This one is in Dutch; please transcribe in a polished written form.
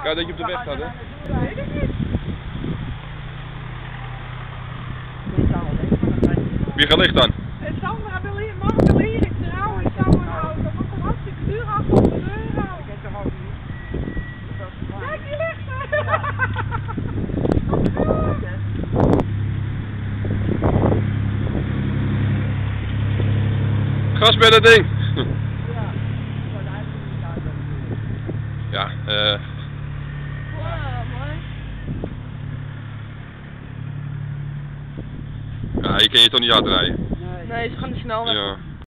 Kijk dat je op de weg staat, hè? Weet ik niet. Wie gaat licht dan? Sandra wil hier, Mark wil hier iets trouwen. Ik zou een auto, dat komt hartstikke duur, €800. Kijk, die ligt er. Gas bij dat ding! Ja, ja, je kan je toch niet uitrijden? Nee, ze gaan niet snel weg. Ja.